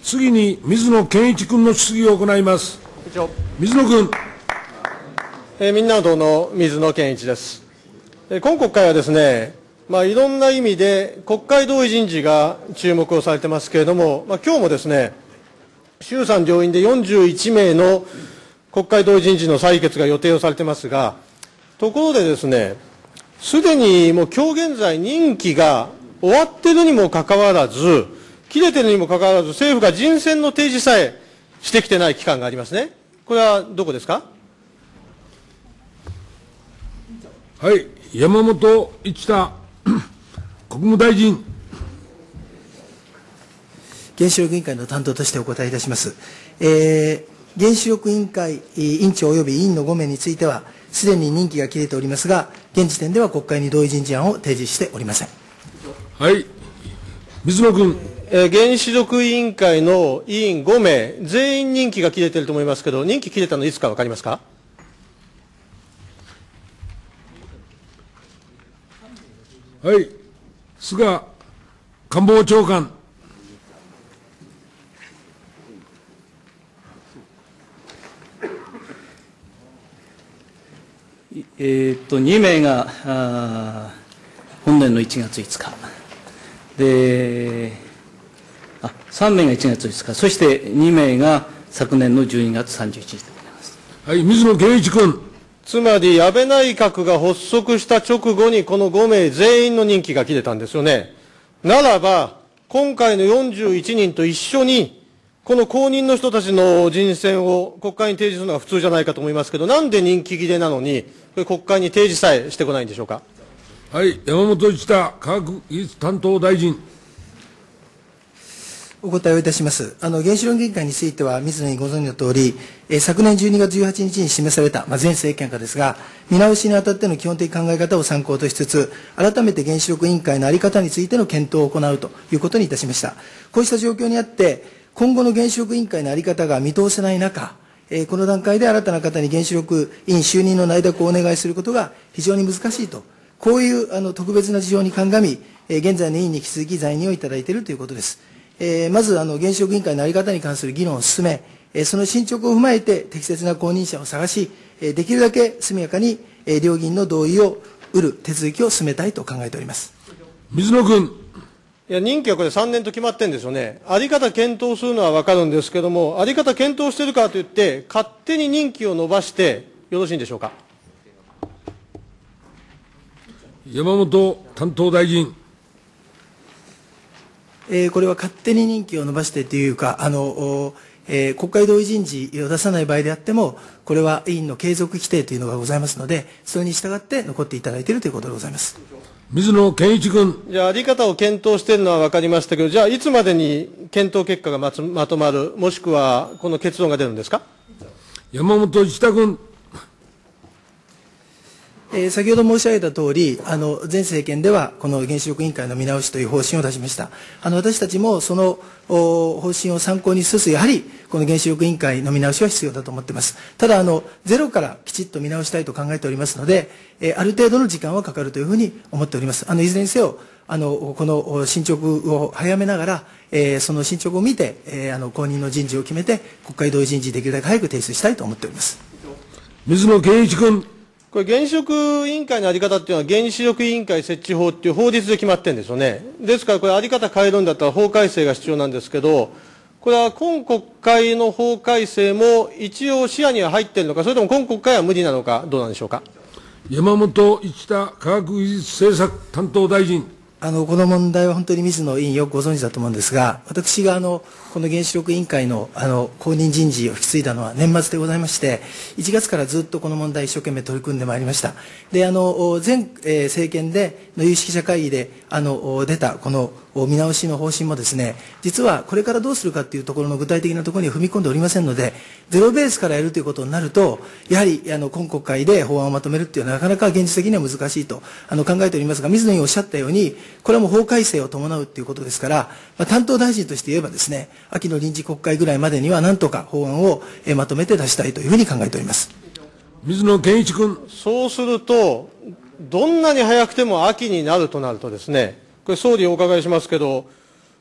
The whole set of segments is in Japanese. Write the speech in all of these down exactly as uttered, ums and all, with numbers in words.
次に水野健一君の質疑を行います。水野君。 えー、みんなの党の水野健一です。えー、今国会はですね、まあ、いろんな意味で国会同意人事が注目をされてますけれども、まあ、今日もですね、衆参両院でよんじゅういちめいの国会同意人事の採決が予定をされてますが、ところでですね、すでにもう今日現在任期が終わっているにもかかわらず、切れているにもかかわらず、政府が人選の提示さえしてきてない期間がありますね。これはどこですか。 はい、山本一太国務大臣。 原子力委員会の担当としてお答えいたします。えー、原子力委員会委員長及び委員のごめいについては、すでに任期が切れておりますが、現時点では国会に同意人事案を提示しておりません。 はい、水野君。 えー、原子力委員会の委員ごめい、全員任期が切れていると思いますけど、任期切れたのいつか分かりますか。 はい、菅官房長官。 えー、っとにめいがあ本年のいちがついつかで、あさんめいがいちがついつか、そしてにめいが昨年のじゅうにがつさんじゅういちにちでございます。 はい、水野健一君。 つまり安倍内閣が発足した直後にこのごめい全員の任期が切れたんですよね。ならば今回のよんじゅういちにんと一緒にこの後任の人たちの人選を国会に提示するのが普通じゃないかと思いますけど、なんで任期切れなのにこれ国会に提示さえしてこないんでしょうか。 はい、山本一太科学技術担当大臣。 お答えをいたします。あの原子力委員会については、水野委員ご存知のとおり、えー、昨年じゅうにがつじゅうはちにちに示された、まあ、前政権下ですが、見直しにあたっての基本的考え方を参考としつつ、改めて原子力委員会の在り方についての検討を行うということにいたしました。こうした状況にあって、今後の原子力委員会の在り方が見通せない中、えー、この段階で新たな方に原子力委員就任の内諾をお願いすることが非常に難しいと、こういうあの特別な事情に鑑み、えー、現在の委員に引き続き在任をいただいているということです。えー、まずあの原子力委員会の在り方に関する議論を進め、えー、その進捗を踏まえて適切な後任者を探し、えー、できるだけ速やかに、えー、両議員の同意を得る手続きを進めたいと考えております。 水野君。 いや、任期はこれさんねんと決まってるんですよね。あり方検討するのは分かるんですけども、あり方検討してるからといって、勝手に任期を延ばしてよろしいんでしょうか。 山本担当大臣。 えー、これは勝手に任期を延ばしてというか、あの、えー、国会同意人事を出さない場合であっても、これは委員の継続規定というのがございますので、それに従って残っていただいているということでございます。 水野健一君。 じゃあ、あり方を検討しているのは分かりましたけど、じゃあ、いつまでに検討結果がまつまとまる、もしくはこの結論が出るんですか。 山本一太君。 えー、先ほど申し上げたとおり、あの前政権ではこの原子力委員会の見直しという方針を出しました。あの私たちもその方針を参考にしつつ、やはりこの原子力委員会の見直しは必要だと思っています。ただあの、ゼロからきちっと見直したいと考えておりますので、えー、ある程度の時間はかかるというふうに思っております。あのいずれにせよ、あのこの進捗を早めながら、えー、その進捗を見て、えー、あの後任の人事を決めて、国会同意人事できるだけ早く提出したいと思っております。 水野健一君。 これ、原子力委員会の在り方っていうのは、原子力委員会設置法っていう法律で決まってるんですよね。ですから、これ、在り方変えるんだったら法改正が必要なんですけど、これは今国会の法改正も一応視野には入っているのか、それとも今国会は無理なのか、どうなんでしょうか。 山本一太科学技術政策担当大臣。 あのこの問題は本当に水野委員よくご存知だと思うんですが、私があのこの原子力委員会のあの後任人事を引き継いだのは年末でございまして、いちがつからずっとこの問題一生懸命取り組んでまいりました。で、あの前、えー、政権での有識者会議であの出たこの見直しの方針もですね、実はこれからどうするかというところの具体的なところには踏み込んでおりませんので、ゼロベースからやるということになると、やはりあの今国会で法案をまとめるというのはなかなか現実的には難しいとあの考えておりますが、水野委員おっしゃったように、これはもう法改正を伴うということですから、まあ、担当大臣として言えばですね、秋の臨時国会ぐらいまでにはなんとか法案をえまとめて出したいというふうに考えております。 水野健一君。 そうすると、どんなに早くても秋になるとなるとですね、これ総理お伺いしますけど、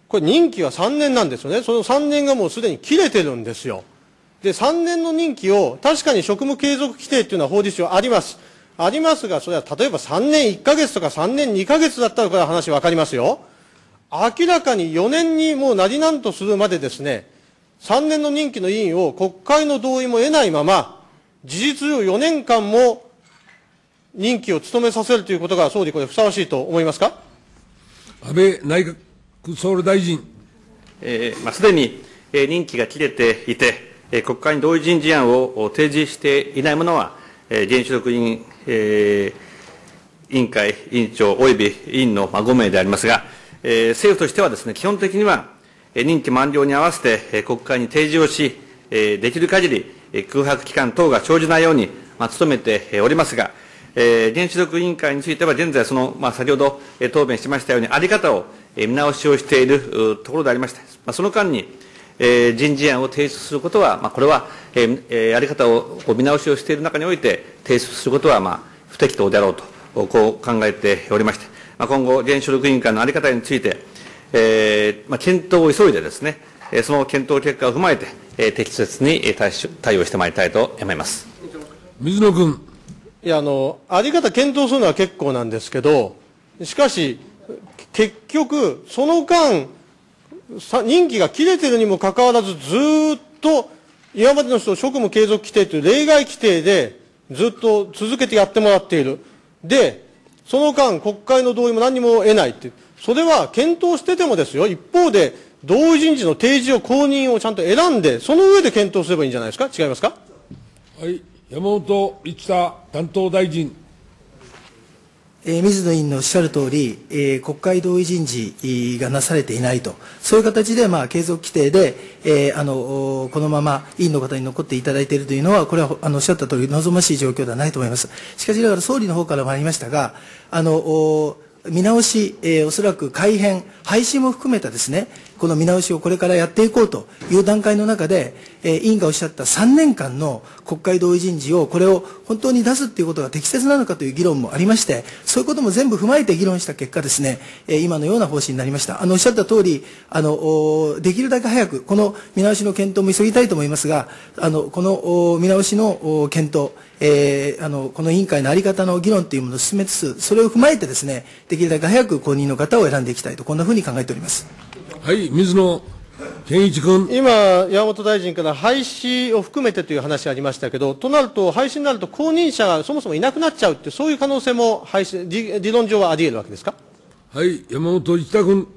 これ任期はさんねんなんですよね。そのさんねんがもうすでに切れてるんですよ。で、さんねんの任期を、確かに職務継続規定っていうのは法律上あります。ありますが、それは例えばさんねんいっかげつとかさんねんにかげつだったらこれは話わかりますよ。明らかによねんにもうなりなんとするまでですね、さんねんの任期の委員を国会の同意も得ないまま、事実上よねんかんも任期を務めさせるということが、総理、これふさわしいと思いますか。 安倍内閣総理大臣。 えーまあ、すでに、えー、任期が切れていて、えー、国会に同意人事案を提示していないものは、えー、原子力委員、えー、委員会委員長及び委員の、まあ、ごめいでありますが、えー、政府としてはですね、基本的には、えー、任期満了に合わせて、えー、国会に提示をし、えー、できる限り、えー、空白期間等が生じないように、まあ、努めておりますが、えー、原子力委員会については、現在その、まあ、先ほど、えー、答弁しましたように、あり方を、えー、見直しをしているところでありまして、まあ、その間に、えー、人事案を提出することは、まあ、これは、えーえー、あり方を見直しをしている中において、提出することは、まあ、不適当であろうと、こう考えておりまして、まあ、今後、原子力委員会のあり方について、えーまあ、検討を急いでですね、その検討結果を踏まえて、えー、適切に対対応してまいりたいと思います。 水野君。 いや、あの、あり方検討するのは結構なんですけど、しかし、結局、その間、任期が切れてるにもかかわらず、ずっと、今までの人、職務継続規定という例外規定で、ずっと続けてやってもらっている。で、その間、国会の同意も何も得ないっていう。それは検討しててもですよ、一方で、同意人事の提示を、公認をちゃんと選んで、その上で検討すればいいんじゃないですか。違いますか。 はい、山本一太担当大臣。 えー、水野委員のおっしゃる通り、えー、国会同意人事がなされていないと、そういう形で、まあ、継続規定で、えー、あのこのまま委員の方に残っていただいているというのは、これはあのおっしゃった通り、望ましい状況ではないと思います。しかしながら、総理の方からもありましたが、あの見直し、えー、おそらく改編、廃止も含めたですね、この見直しをこれからやっていこうという段階の中で、えー、委員がおっしゃったさんねんかんの国会同意人事を、これを本当に出すということが適切なのかという議論もありまして、そういうことも全部踏まえて議論した結果ですね、えー、今のような方針になりました。あの、おっしゃった通り、あの、できるだけ早く、この見直しの検討も急ぎたいと思いますが、あの、この見直しの検討、えー、あのこの委員会の在り方の議論というものを進めつつ、それを踏まえてですね、できるだけ早く後任の方を選んでいきたいと、こんなふうに考えております。 はい、水野健一君。 今、山本大臣から廃止を含めてという話がありましたけど、となると、廃止になると後任者がそもそもいなくなっちゃうって、そういう可能性も廃止、理理論上はあり得るわけですか。 はい、山本一太君。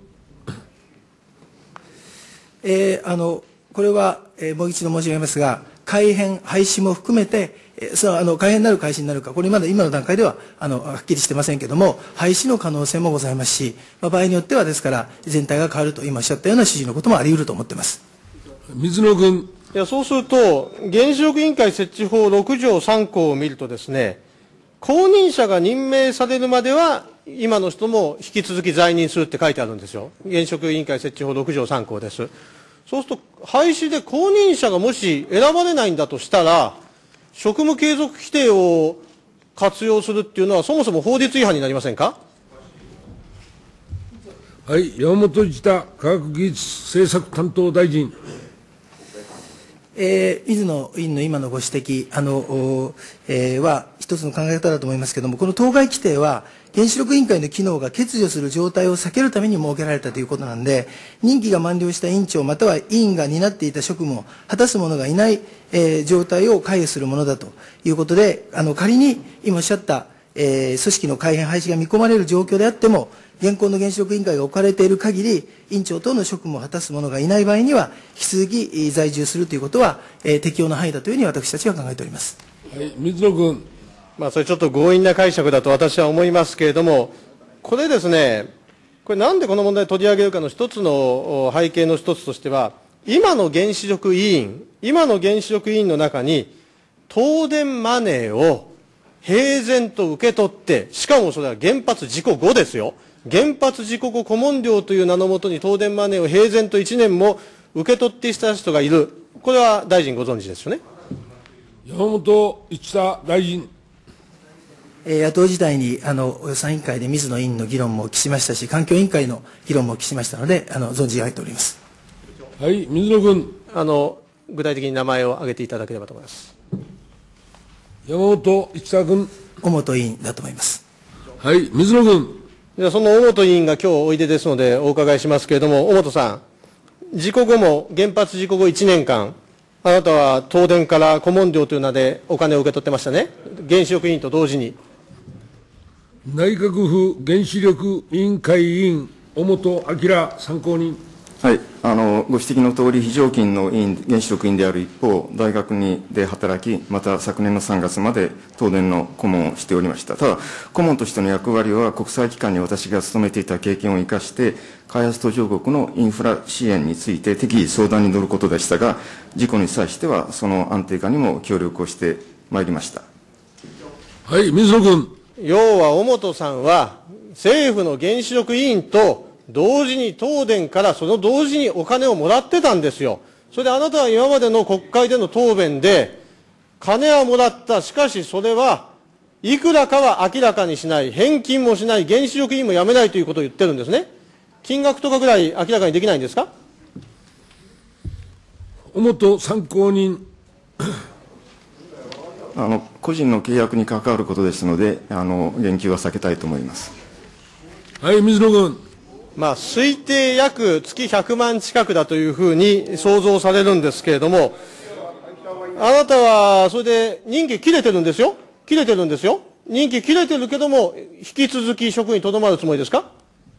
えー、あのこれは、えー、もう一度申し上げますが、改編、廃止も含めて、えー、そのあの改編になる、改新になるか、これまだ今の段階ではあのはっきりしてませんけれども、廃止の可能性もございますし、まあ、場合によってはですから、全体が変わると、今おっしゃったような指示のこともあり得ると思っています。 水野君。 いや、そうすると、原子力委員会設置法ろく条さん項を見るとですね、後任者が任命されるまでは、今の人も引き続き在任するって書いてあるんですよ。原子力委員会設置法ろく条さん項です。そうすると、廃止で後任者がもし選ばれないんだとしたら、職務継続規定を活用するっていうのは、そもそも法律違反になりませんか。 はい、山本一太科学技術政策担当大臣。 えー、水野委員の今のご指摘あの、えー、は一つの考え方だと思いますけれども、この当該規定は、原子力委員会の機能が欠如する状態を避けるために設けられたということなんで、任期が満了した委員長、または委員が担っていた職務を果たす者がいない、えー、状態を回避するものだということで、あの仮に今おっしゃった、えー、組織の改編、廃止が見込まれる状況であっても、現行の原子力委員会が置かれている限り、委員長等の職務を果たす者がいない場合には、引き続き在住するということは、えー、適用の範囲だというふうに私たちは考えております。 はい、水野君。 まあ、それちょっと強引な解釈だと私は思いますけれども、これですね、これなんでこの問題を取り上げるかの一つの背景の一つとしては、今の原子力委員、今の原子力委員の中に、東電マネーを平然と受け取って、しかもそれは原発事故後ですよ。原発事故後顧問料という名のもとに東電マネーを平然といちねんも受け取っていた人がいる。これは大臣ご存知ですよね。 山本一太大臣。 えー野党時代にあの予算委員会で水野委員の議論もお聞きしましたし、環境委員会の議論もお聞きしましたので、あの存じ上げております。 はい、水野君。 あの具体的に名前を挙げていただければと思います。 山本一太君。 尾本委員だと思います。 はい、水野君。 ではその尾本委員が今日おいでですのでお伺いしますけれども、尾本さん、事故後も、原発事故後いちねんかん、あなたは東電から顧問料という名でお金を受け取ってましたね、原子力委員と同時に。 内閣府原子力委員会委員、尾本明参考人。 はい、あのご指摘のとおり、非常勤の委員、原子力委員である一方、大学にで働き、また昨年のさんがつまで東電の顧問をしておりました。ただ、顧問としての役割は、国際機関に私が勤めていた経験を生かして、開発途上国のインフラ支援について適宜相談に乗ることでしたが、事故に際しては、その安定化にも協力をしてまいりました。 はい、水野君。 要は尾本さんは、政府の原子力委員と同時に東電からその同時にお金をもらってたんですよ。それであなたは今までの国会での答弁で、金はもらった、しかしそれはいくらかは明らかにしない、返金もしない、原子力委員も辞めないということを言ってるんですね。金額とかぐらい明らかにできないんですか。 尾本参考人。 あの個人の契約に関わることですので、あの言及は避けたいと思います。 はい、水野君。 まあ、推定約月ひゃくまん近くだというふうに想像されるんですけれども、あなたはそれで任期切れてるんですよ。切れてるんですよ。任期切れてるけども、引き続き職にとどまるつもりですか。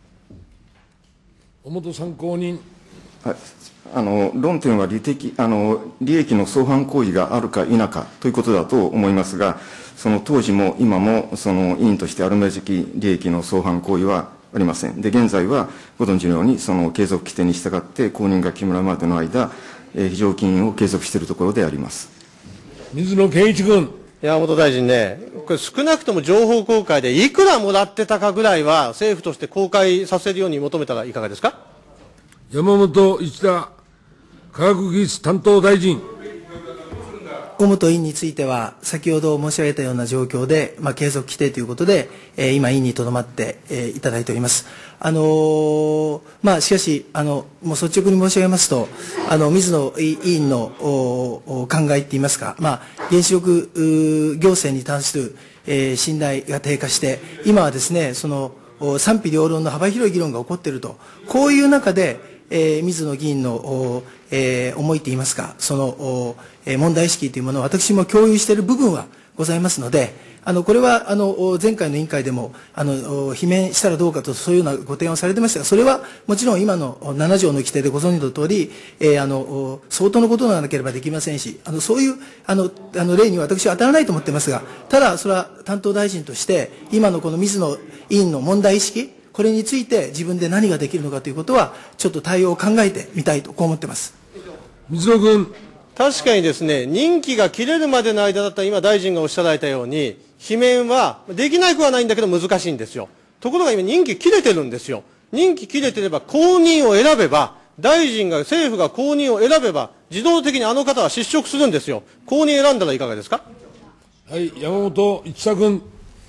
尾本参考人。 はい、あの論点は利的あの利益の相反行為があるか否かということだと思いますが、その当時も今もその委員としてあるべき利益の相反行為はありません。で、現在はご存知のように、その継続規定に従って後任が決まるまでの間、えー、非常勤を継続しているところであります。 水野健一君。 山本大臣ね、これ少なくとも情報公開でいくらもらってたかぐらいは政府として公開させるように求めたらいかがですか。 山本一太科学技術担当大臣。 尾本委員については、先ほど申し上げたような状況で、まあ、継続規定ということで、えー、今、委員にとどまって、えー、いただいております。あのーまあ、しかしあの、もう率直に申し上げますと、あの水野委員のおお考えっていいますか、まあ、原子力行政に対する、えー、信頼が低下して、今はですね、その賛否両論の幅広い議論が起こっていると、こういう中で、えー、水野議員の、えー、思いといいますか、その、えー、問題意識というものを私も共有している部分はございますので、あのこれはあの前回の委員会でもあの罷免したらどうかと、そういうようなご提案をされてましたが、それはもちろん今のなな条の規定でご存知のとおり、えー、あの相当のことでなければできませんし、あのそういうあのあの例に私は当たらないと思っていますが、ただそれは担当大臣として今のこの水野委員の問題意識、これについて自分で何ができるのかということは、ちょっと対応を考えてみたいと、こう思ってます。 水野君。 確かにですね、任期が切れるまでの間だったら、今、大臣がおっしゃられたように、罷免はできなくはないんだけど、難しいんですよ。ところが今、任期切れてるんですよ。任期切れてれば、後任を選べば、大臣が、政府が後任を選べば、自動的にあの方は失職するんですよ。後任選んだらいかがですか。 はい、山本一太君。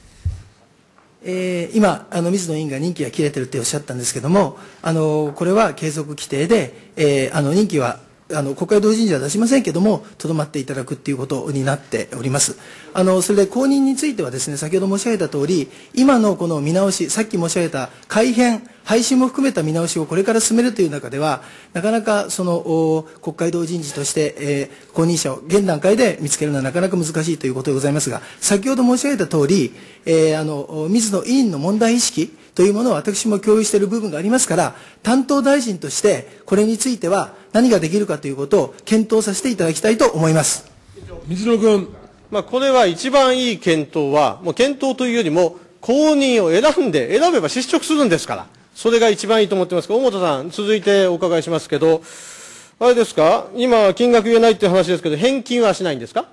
えー、今あの、水野委員が任期が切れてるっておっしゃったんですけれども、あのこれは継続規定で、えー、あの任期はあの国会同意人事は出しませんけれども、とどまっていただくということになっております。あのそれで後任についてはですね、先ほど申し上げたとおり、今のこの見直し、さっき申し上げた改編、廃止も含めた見直しをこれから進めるという中では、なかなかその国会同意人事として、えー、後任者を現段階で見つけるのはなかなか難しいということでございますが、先ほど申し上げたとおり、えー、あの水野委員の問題意識というものを私も共有している部分がありますから、担当大臣としてこれについては何ができるかということを検討させていただきたいと思います。 水野君。 まあ、これは一番いい検討は、もう検討というよりも、後任を選んで、選べば失職するんですから、それが一番いいと思ってますが、尾本さん、続いてお伺いしますけど、あれですか、今、金額言えないという話ですけど、返金はしないんですか。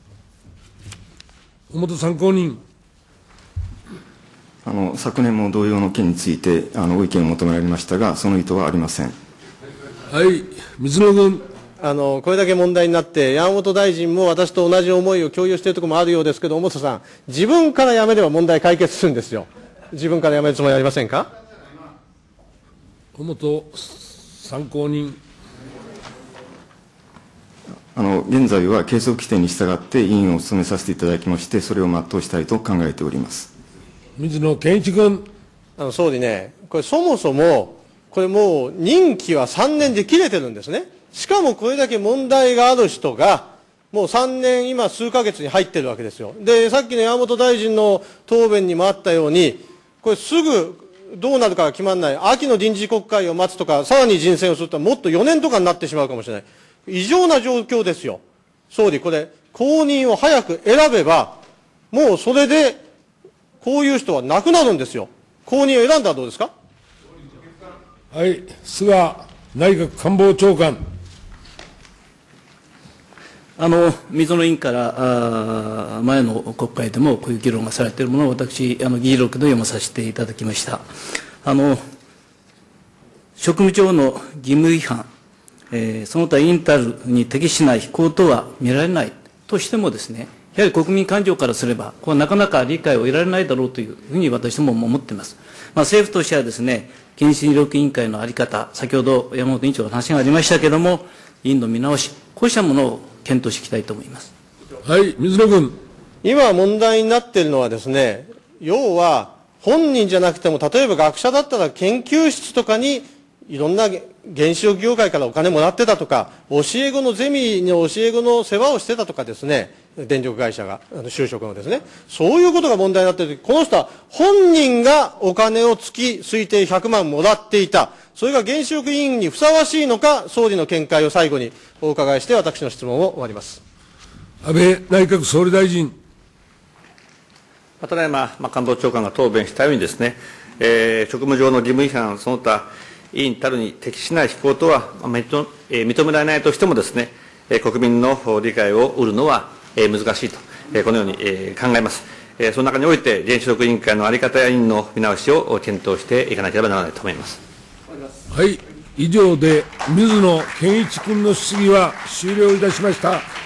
尾本参考人。 あの昨年も同様の件についてあのご意見を求められましたが、その意図はありません。 はい、水野君。 あのこれだけ問題になって、山本大臣も私と同じ思いを共有しているところもあるようですけど、小本さん、自分から辞めれば問題解決するんですよ。自分から辞めるつもりありませんか。 小本参考人。 あの現在は計測規定に従って委員を務めさせていただきまして、それを全うしたいと考えております。 水野健一君。 あの総理ね、これ、そもそも、これもう任期はさんねんで切れてるんですね。しかもこれだけ問題がある人が、もうさんねん、今、数ヶ月に入ってるわけですよ。で、さっきの山本大臣の答弁にもあったように、これ、すぐどうなるかが決まらない、秋の臨時国会を待つとか、さらに人選をすると、もっとよねんとかになってしまうかもしれない。異常な状況ですよ。総理、これ、後任を早く選べば、もうそれで、こういう人はなくなるんですよ。後任を選んだらどうですか。 はい、菅内閣官房長官。 あの水野委員からあ前の国会でもこういう議論がされているものを私、あの議事録で読まさせていただきました。あの職務上の義務違反、えー、その他委員たるに適しない非行とは見られないとしてもですね、やはり国民感情からすれば、これはなかなか理解を得られないだろうというふうに私どもも思っています。まあ、政府としてはですね、原子力委員会の在り方、先ほど山本委員長の話がありましたけれども、委員の見直し、こうしたものを検討していきたいと思います。 はい、水野君。今問題になっているのはですね、要は本人じゃなくても、例えば学者だったら研究室とかにいろんな原子力業界からお金もらってたとか、教え子のゼミの教え子の世話をしてたとかですね、電力会社が、就職のですね、そういうことが問題になっているとき、この人は本人がお金を月推定ひゃくまんもらっていた、それが原子力委員にふさわしいのか、総理の見解を最後にお伺いして、私の質問を終わります。 安倍内閣総理大臣。 ただいま、まあ、官房長官が答弁したようにですね、えー、職務上の義務違反、その他、委員たるに適しない非行とは認められないとしてもですね、国民の理解を得るのは難しいと、このように考えます。その中において、原子力委員会の在り方や委員の見直しを検討していかなければならないと思います。 はい、以上で水野健一君の質疑は終了いたしました。